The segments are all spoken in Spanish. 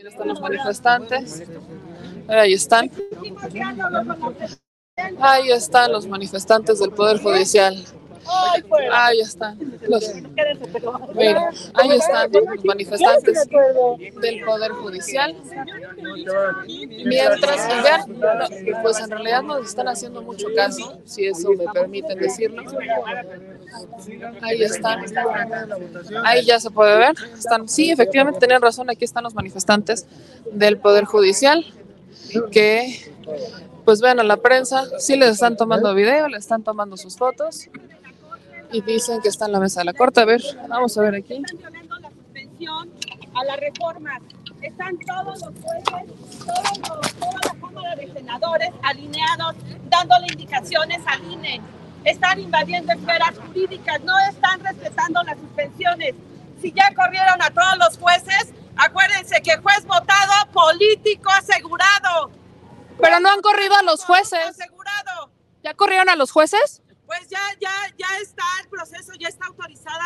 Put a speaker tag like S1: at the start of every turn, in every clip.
S1: Mira, están los manifestantes. Ahí están. Ahí están los manifestantes del Poder Judicial. Ahí están. Mira, ahí están los manifestantes del Poder Judicial. Mientras, y vean, pues en realidad nos están haciendo mucho caso, si eso me permiten decirlo. Ahí están. Ahí ya se puede ver. Están, sí, efectivamente tenían razón, aquí están los manifestantes del Poder Judicial que, pues vean a la prensa, sí les están tomando video, les están tomando sus fotos y dicen que está en la mesa de la Corte. A ver, vamos a ver aquí.
S2: Están violando la suspensión a la reforma. Están todos los jueces, toda la Cámara de Senadores alineados, dándole indicaciones al INE. Están invadiendo esferas jurídicas, no están respetando las suspensiones. Si ya corrieron a todos los jueces, acuérdense que juez votado, político asegurado.
S1: Pero no han corrido a los jueces.
S2: Asegurado.
S1: ¿Ya corrieron a los jueces?
S2: Pues ya está el proceso, ya está autorizada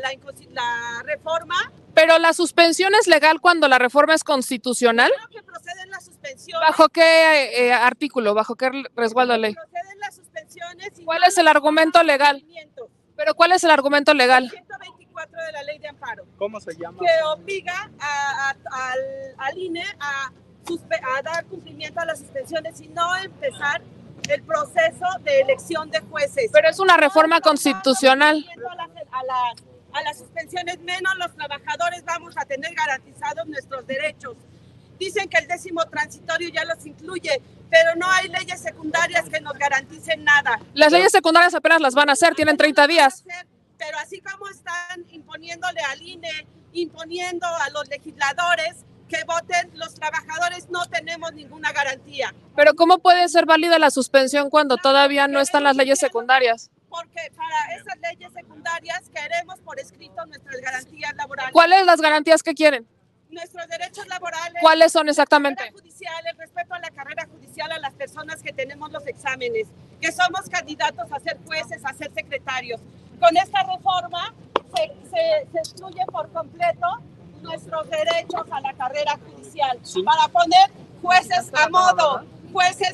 S2: la reforma.
S1: Pero la suspensión es legal cuando la reforma es constitucional.
S2: Claro que proceden las suspensiones.
S1: ¿Bajo qué artículo? ¿Bajo qué resguardo de ley?
S2: Proceden las suspensiones.
S1: ¿Cuál es el argumento legal? Pero ¿cuál es el argumento legal?
S2: 124 de la Ley de Amparo.
S3: ¿Cómo se llama?
S2: Que obliga al INE a dar cumplimiento a las suspensiones y no empezar el proceso de elección de jueces.
S1: Pero es una reforma constitucional.
S2: A las suspensiones, menos los trabajadores vamos a tener garantizados nuestros derechos. Dicen que el 10º transitorio ya los incluye, pero no hay leyes secundarias que nos garanticen nada.
S1: Las leyes secundarias apenas las van a hacer, tienen 30 días.
S2: Pero así como están imponiéndole al INE, imponiendo a los legisladores que voten, los trabajadores no tenemos ninguna garantía.
S1: Pero ¿cómo puede ser válida la suspensión cuando todavía no están las leyes secundarias?
S2: Porque para esas leyes secundarias queremos por escrito nuestras garantías laborales.
S1: ¿Cuáles las garantías que quieren?
S2: Nuestros derechos laborales.
S1: ¿Cuáles son exactamente?
S2: El respeto a la carrera judicial a las personas que tenemos los exámenes, que somos candidatos a ser jueces, a ser secretarios. Con esta reforma se excluye por completo nuestros derechos a la carrera judicial, para poner jueces a modo, jueces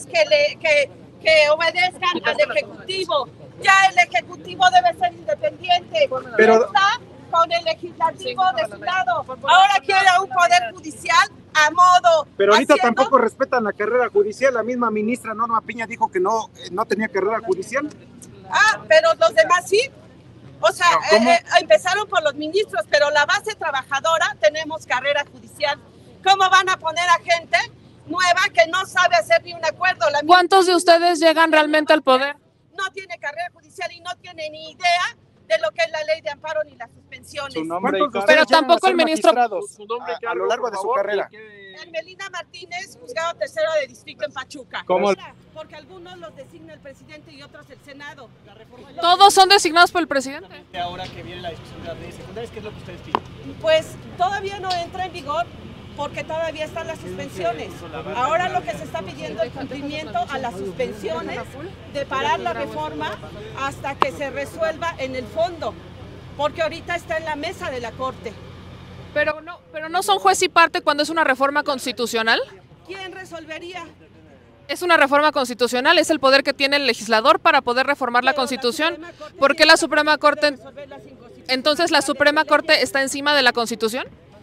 S2: que obedezcan al Ejecutivo. Ya el Ejecutivo debe ser independiente, pero está con el Legislativo de su lado. Ahora quiere un Poder Judicial a modo.
S3: Pero ahorita tampoco respetan la carrera judicial. La misma ministra Norma Piña dijo que no tenía carrera judicial.
S2: Pero los demás sí. O sea, empezaron por los ministros, pero la base trabajadora tenemos carrera judicial. ¿Cómo van a poner a gente nueva que no sabe hacer ni un acuerdo?
S1: ¿Cuántos de ustedes llegan realmente al poder?
S2: No tiene carrera judicial y no tiene ni idea de lo que es la Ley de Amparo ni las suspensiones.
S1: Pero tampoco el ministro.
S3: A lo largo de su carrera.
S2: Melina Martínez, juzgado tercero de distrito en Pachuca.
S3: ¿Cómo?
S2: Porque algunos los designa el presidente y otros el Senado.
S1: ¿Todos son designados por el presidente?
S4: Ahora que viene la discusión de las leyes secundarias, ¿qué es lo que ustedes piden?
S2: Pues todavía no entra en vigor porque todavía están las suspensiones. Ahora lo que se está pidiendo es cumplimiento a las suspensiones, de parar la reforma hasta que se resuelva en el fondo, porque ahorita está en la mesa de la Corte.
S1: Pero no son juez y parte cuando es una reforma constitucional.
S2: ¿Quién resolvería?
S1: Es una reforma constitucional, es el poder que tiene el legislador para poder reformar la Constitución. ¿Por qué la Suprema Corte? Entonces, ¿la Suprema Corte está encima de la Constitución?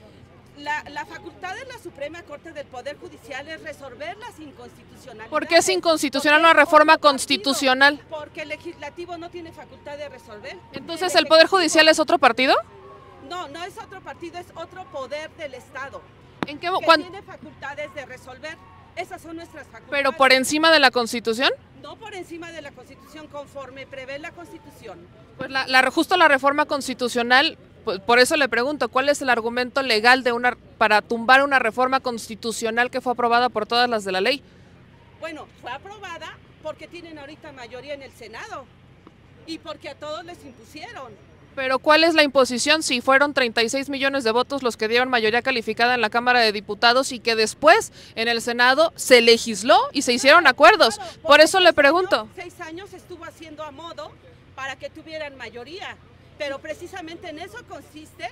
S2: La facultad de la Suprema Corte del Poder Judicial es resolver las inconstitucionalidades.
S1: ¿Por qué es inconstitucional una reforma constitucional?
S2: Porque el legislativo no tiene facultad de resolver.
S1: ¿Entonces el Poder Judicial es otro partido?
S2: No, no es otro partido, es otro poder del Estado.
S1: ¿En qué
S2: tiene facultades de resolver. Esas son nuestras facultades.
S1: ¿Pero por encima de la Constitución?
S2: No por encima de la Constitución, conforme prevé la Constitución.
S1: Pues justo la reforma constitucional, por eso le pregunto, ¿cuál es el argumento legal para tumbar una reforma constitucional que fue aprobada por todas las de la ley?
S2: Bueno, fue aprobada porque tienen ahorita mayoría en el Senado y porque a todos les impusieron.
S1: Pero ¿cuál es la imposición si fueron 36 millones de votos los que dieron mayoría calificada en la Cámara de Diputados y que después en el Senado se legisló y se hicieron acuerdos? Por eso le pregunto.
S2: 6 años estuvo haciendo a modo para que tuvieran mayoría, pero precisamente en eso consiste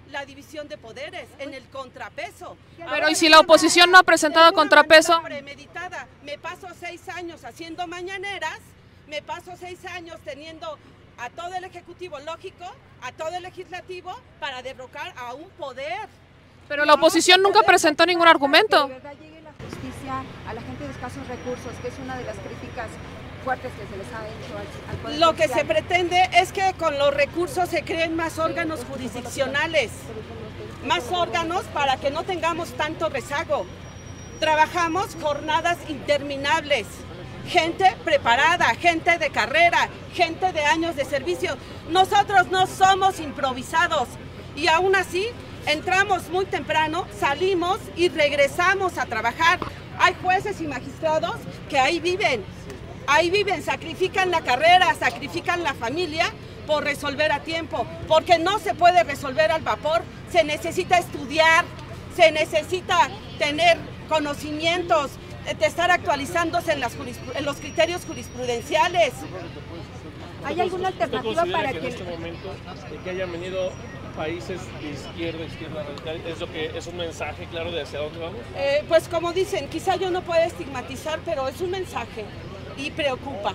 S2: la división de poderes, en el contrapeso.
S1: Pero ¿y si la oposición no ha presentado contrapeso?
S2: Premeditada. Me paso 6 años haciendo mañaneras, me paso 6 años teniendo a todo el Ejecutivo lógico, a todo el Legislativo, para derrocar a un poder.
S1: Pero la oposición nunca presentó ningún argumento.
S5: Que de verdad llegue la justicia a la gente de escasos recursos, que es una de las críticas fuertes que se les ha hecho al Poder
S2: Lo que
S5: Judicial.
S2: se pretende es que con los recursos se creen más órganos jurisdiccionales, más órganos para que no tengamos tanto rezago. Trabajamos jornadas interminables, gente preparada, gente de carrera, gente de años de servicio. Nosotros no somos improvisados y aún así entramos muy temprano, salimos y regresamos a trabajar. Hay jueces y magistrados que ahí viven, sacrifican la carrera, sacrifican la familia por resolver a tiempo, porque no se puede resolver al vapor, se necesita estudiar, se necesita tener conocimientos, de estar actualizándose en los criterios jurisprudenciales.
S5: ¿Hay alguna alternativa para
S6: que en este momento que hayan venido países de izquierda radical, es un mensaje claro de hacia dónde vamos?
S2: Pues como dicen, quizá yo no pueda estigmatizar, pero es un mensaje y preocupa.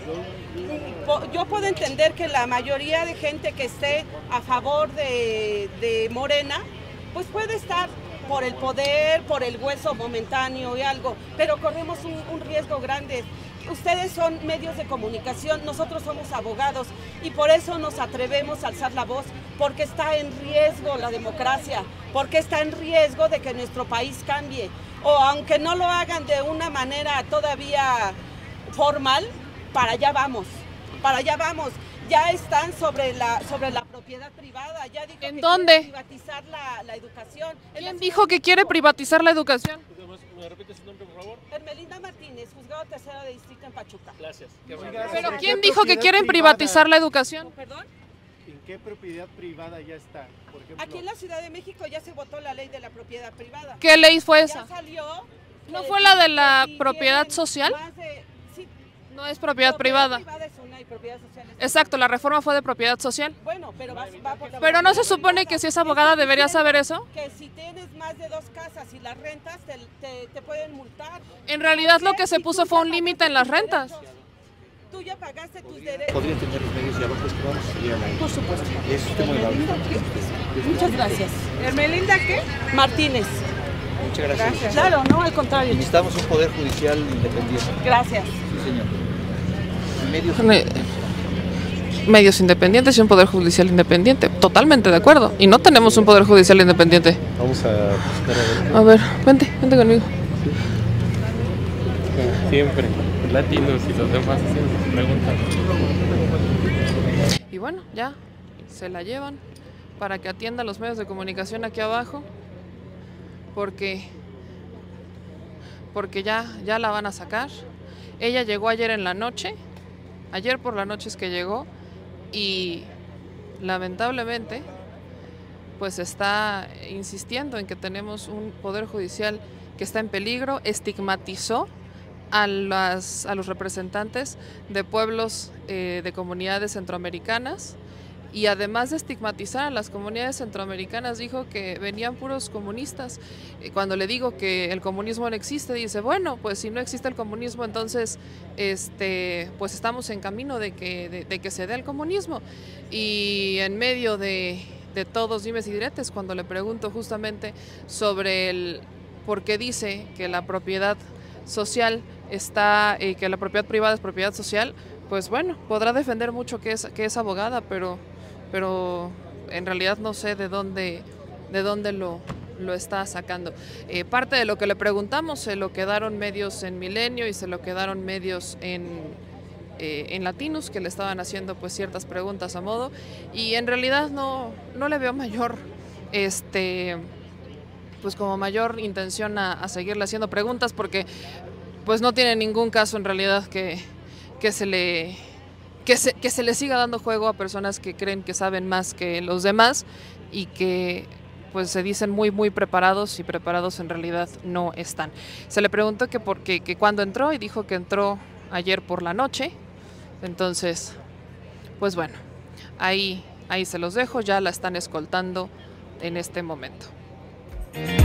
S2: Yo puedo entender que la mayoría de gente que esté a favor de Morena, pues puede estar por el poder, por el hueso momentáneo y algo, pero corremos un riesgo grande. Ustedes son medios de comunicación, nosotros somos abogados y por eso nos atrevemos a alzar la voz, porque está en riesgo la democracia, porque está en riesgo de que nuestro país cambie, o aunque no lo hagan de una manera todavía formal, para allá vamos, ya están sobre la propiedad privada, ya dijo
S1: ¿En
S2: que
S1: dónde?
S2: quiere privatizar la educación.
S1: ¿Quién dijo que quiere privatizar la educación?
S6: ¿Me repite su nombre, por favor?
S2: Hermelinda Martínez, juzgado tercero de distrito en Pachuca.
S6: Gracias.
S1: ¿Pero quién dijo que quieren privatizar la educación?
S2: ¿Perdón?
S4: ¿En qué propiedad privada ya está? Por ejemplo,
S2: Aquí en la Ciudad de México ya se votó la ley de la propiedad privada.
S1: ¿Qué ley fue
S2: Ya
S1: esa?
S2: salió.
S1: ¿No
S2: que
S1: fue la de
S2: si-
S1: la
S2: que si
S1: propiedad
S2: tienen
S1: social?
S2: más sí,
S1: No es propiedad privada.
S2: es una y propiedad social es otra.
S1: Exacto, la reforma fue de propiedad social.
S2: Bueno, pero va por la
S1: Pero no se supone que si es abogada debería saber eso.
S2: Que si tienes más de 2 casas y las rentas, te pueden multar.
S1: En realidad lo que se puso fue un límite en las rentas.
S2: Tú ya pagaste tus derechos.
S7: ¿Podría tener los medios y abajo que vamos?
S2: Por supuesto.
S7: Es usted muy amable.
S2: Muchas gracias. ¿Hermelinda qué? Martínez.
S7: Muchas gracias.
S2: Claro, no, al contrario.
S7: Necesitamos un poder judicial independiente.
S2: Gracias.
S7: Sí, señor. Medios
S1: Medios independientes y un poder judicial independiente. Totalmente de acuerdo. Y no tenemos un poder judicial independiente.
S6: Vamos a buscar
S1: A ver, vente conmigo.
S6: siempre latinos y los demás haciendo preguntas.
S1: Y bueno, ya se la llevan para que atienda los medios de comunicación aquí abajo. Porque ya la van a sacar. Ella llegó ayer en la noche. Ayer por la noche es que llegó. Y lamentablemente pues está insistiendo en que tenemos un poder judicial que está en peligro. Estigmatizó a los representantes de pueblos de comunidades centroamericanas, y además de estigmatizar a las comunidades centroamericanas dijo que venían puros comunistas. Cuando le digo que el comunismo no existe, dice, bueno, pues si no existe el comunismo, entonces pues estamos en camino de que se dé el comunismo. Y en medio de todos dimes y diretes, cuando le pregunto justamente sobre el por qué dice que la propiedad social está, que la propiedad privada es propiedad social, pues bueno, podrá defender mucho que es abogada, pero en realidad no sé de dónde lo está sacando. Parte de lo que le preguntamos se lo quedaron medios en Milenio y se lo quedaron medios en Latinos, que le estaban haciendo pues ciertas preguntas a modo, y en realidad no le veo mayor pues como mayor intención a seguirle haciendo preguntas, porque pues no tiene ningún caso en realidad que se le siga dando juego a personas que creen que saben más que los demás y que pues se dicen muy preparados, y preparados en realidad no están. Se le preguntó que cuándo entró, y dijo que entró ayer por la noche. Entonces, pues bueno, ahí se los dejo. Ya la están escoltando en este momento.